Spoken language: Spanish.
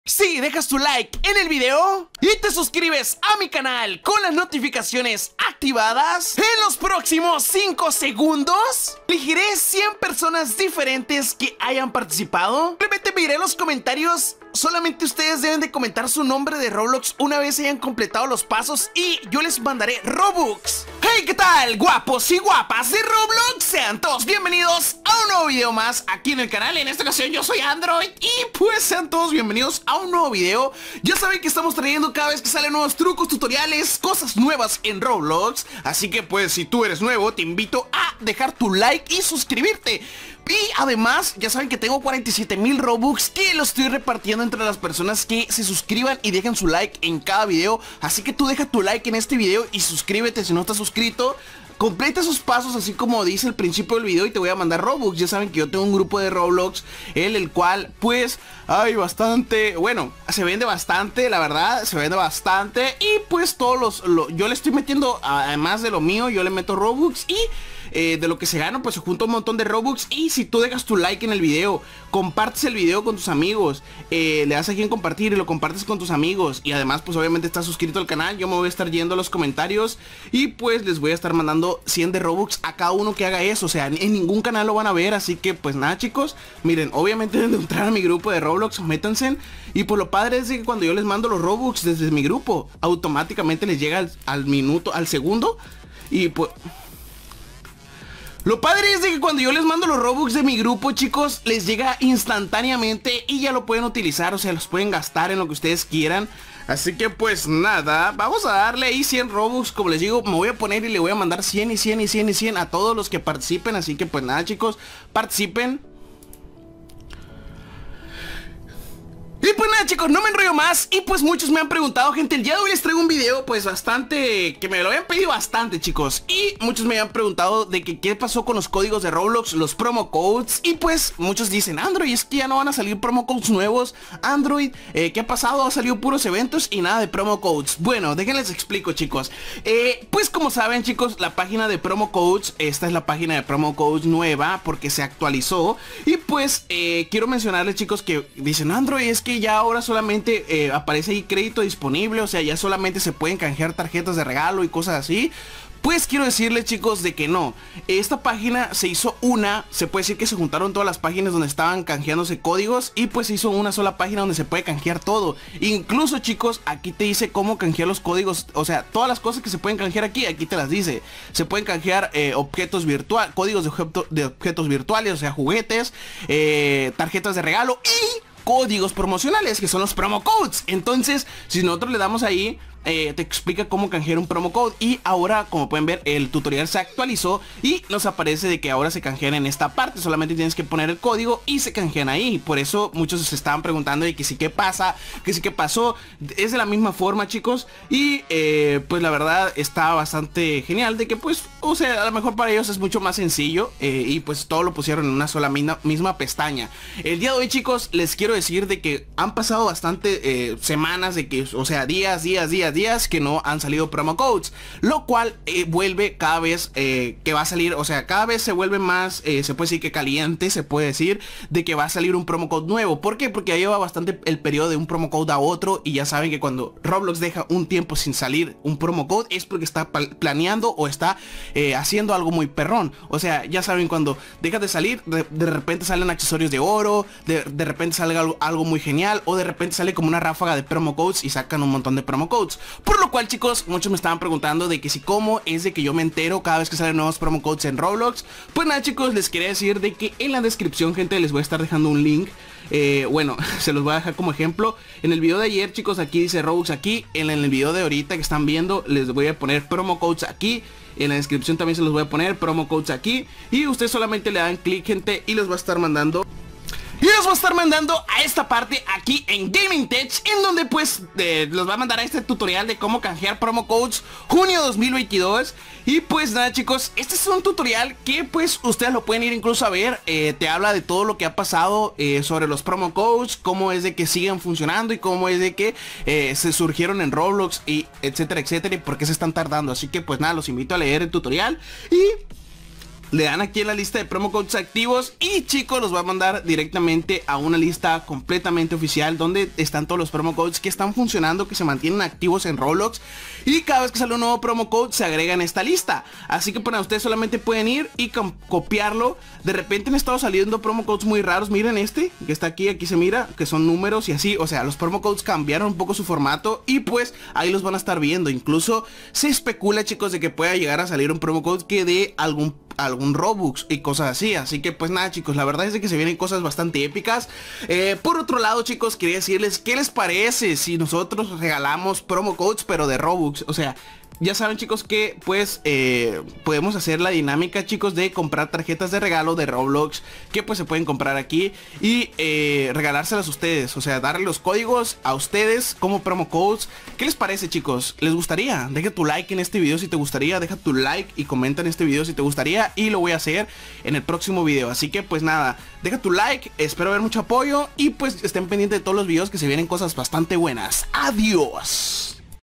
Si dejas tu like en el video y te suscribes a mi canal con las notificaciones activadas, en los próximos 5 segundos elegiré 100 personas diferentes que hayan participado. Simplemente miré los comentarios. Solamente ustedes deben de comentar su nombre de Roblox una vez hayan completado los pasos y yo les mandaré Robux. Hey, ¿qué tal, guapos y guapas de Roblox? Sean todos bienvenidos a un nuevo video más aquí en el canal. En esta ocasión yo soy Android y pues sean todos bienvenidos a un nuevo video. Ya saben que estamos trayendo cada vez que salen nuevos trucos, tutoriales, cosas nuevas en Roblox. Así que pues si tú eres nuevo te invito a dejar tu like y suscribirte. Y además, ya saben que tengo 47,000 Robux que los estoy repartiendo entre las personas que se suscriban y dejen su like en cada video. Así que tú deja tu like en este video y suscríbete si no estás suscrito. Completa esos pasos así como dice al principio del video y te voy a mandar Robux. Ya saben que yo tengo un grupo de Roblox en el cual pues hay bastante, bueno, se vende bastante, la verdad, se vende bastante. Y pues todos yo le estoy metiendo, además de lo mío, yo le meto Robux y de lo que se gana pues se junta un montón de Robux. Y si tú dejas tu like en el video, compartes el video con tus amigos, le das aquí en compartir y lo compartes con tus amigos, y además pues obviamente estás suscrito al canal, yo me voy a estar yendo a los comentarios y pues les voy a estar mandando 100 de Robux a cada uno que haga eso. O sea, en ningún canal lo van a ver. Así que pues nada, chicos, miren, obviamente deben de entrar a mi grupo de Roblox, métanse. Y pues lo padre es que cuando yo les mando los Robux desde mi grupo, automáticamente les llega al minuto, al segundo. Y pues lo padre es de que cuando yo les mando los Robux de mi grupo, chicos, les llega instantáneamente y ya lo pueden utilizar, o sea, los pueden gastar en lo que ustedes quieran. Así que pues nada, vamos a darle ahí 100 Robux, como les digo, me voy a poner y le voy a mandar 100 y 100 y 100 y 100 a todos los que participen. Así que pues nada, chicos, participen. Y pues nada, chicos, no me enrollo más. Y pues muchos me han preguntado, gente, el día de hoy les traigo un video pues bastante, que me lo habían pedido bastante, chicos. Y muchos me han preguntado de que qué pasó con los códigos de Roblox, los promo codes. Y pues muchos dicen, Android, es que ya no van a salir promo codes nuevos. Android, ¿qué ha pasado? Ha salido puros eventos y nada de promo codes. Bueno, déjenles explico, chicos. Pues como saben, chicos, la página de promo codes, esta es la página de promo codes nueva porque se actualizó. Y pues quiero mencionarles, chicos, que dicen, Android, es que ya ahora solamente aparece ahí crédito disponible, o sea, ya solamente se pueden canjear tarjetas de regalo y cosas así. Pues quiero decirles, chicos, de que no. Esta página se hizo se puede decir que se juntaron todas las páginas donde estaban canjeándose códigos y pues se hizo una sola página donde se puede canjear todo. Incluso, chicos, aquí te dice cómo canjear los códigos, o sea, todas las cosas que se pueden canjear aquí te las dice. Se pueden canjear objetos virtuales, códigos de objetos virtuales, o sea, juguetes, tarjetas de regalo y códigos promocionales, que son los promo codes. Entonces, si nosotros le damos ahí, te explica cómo canjear un promo code. Y ahora, como pueden ver, el tutorial se actualizó y nos aparece de que ahora se canjean en esta parte. Solamente tienes que poner el código y se canjean ahí. Por eso muchos se estaban preguntando de que sí, qué pasa, que sí, qué pasó. Es de la misma forma, chicos. Y pues la verdad está bastante genial de que pues, o sea, a lo mejor para ellos es mucho más sencillo, y pues todo lo pusieron en una sola misma pestaña. El día de hoy, chicos, les quiero decir de que han pasado bastante semanas de que, o sea, días que no han salido promo codes, lo cual vuelve cada vez que va a salir, o sea, cada vez se vuelve más, se puede decir que caliente, se puede decir de que va a salir un promo code nuevo. ¿Por qué? Porque ya lleva bastante el periodo de un promo code a otro, y ya saben que cuando Roblox deja un tiempo sin salir un promo code es porque está planeando o está haciendo algo muy perrón. O sea, ya saben, cuando deja de salir, de repente salen accesorios de oro, de repente sale algo muy genial, o de repente sale como una ráfaga de promo codes y sacan un montón de promo codes. Por lo cual, chicos, muchos me estaban preguntando de que si cómo es de que yo me entero cada vez que salen nuevos promo codes en Roblox. Pues nada, chicos, les quería decir de que en la descripción, gente, les voy a estar dejando un link. Bueno, se los voy a dejar como ejemplo. En el video de ayer, chicos, aquí dice Robux aquí. En el video de ahorita que están viendo, les voy a poner promo codes aquí. En la descripción también se los voy a poner promo codes aquí. Y ustedes solamente le dan clic, gente, y los va a estar mandando. Y los voy a estar mandando a esta parte aquí en Gaming Tech, en donde pues los va a mandar a este tutorial de cómo canjear promo codes junio 2022. Y pues nada, chicos, este es un tutorial que pues ustedes lo pueden ir incluso a ver. Te habla de todo lo que ha pasado sobre los promo codes, cómo es de que siguen funcionando y cómo es de que se surgieron en Roblox y etcétera, etcétera, y por qué se están tardando. Así que pues nada, los invito a leer el tutorial y le dan aquí en la lista de promo codes activos y chicos los va a mandar directamente a una lista completamente oficial donde están todos los promo codes que están funcionando, que se mantienen activos en Roblox, y cada vez que sale un nuevo promo code se agrega en esta lista. Así que para ustedes solamente pueden ir y copiarlo. De repente han estado saliendo promo codes muy raros. Miren este que está aquí, aquí se mira que son números y así, o sea, los promo codes cambiaron un poco su formato y pues ahí los van a estar viendo. Incluso se especula, chicos, de que pueda llegar a salir un promo code que dé algún Robux y cosas así. Así que pues nada, chicos, la verdad es de que se vienen cosas bastante épicas. Por otro lado, chicos, quería decirles qué les parece si nosotros regalamos promo codes pero de Robux. O sea, ya saben, chicos, que pues podemos hacer la dinámica, chicos, de comprar tarjetas de regalo de Roblox, que pues se pueden comprar aquí y regalárselas a ustedes. O sea, darle los códigos a ustedes como promo codes. ¿Qué les parece, chicos? ¿Les gustaría? Deja tu like en este video si te gustaría. Deja tu like y comenta en este video si te gustaría, y lo voy a hacer en el próximo video. Así que pues nada, deja tu like, espero ver mucho apoyo y pues estén pendientes de todos los videos, que se vienen cosas bastante buenas. Adiós.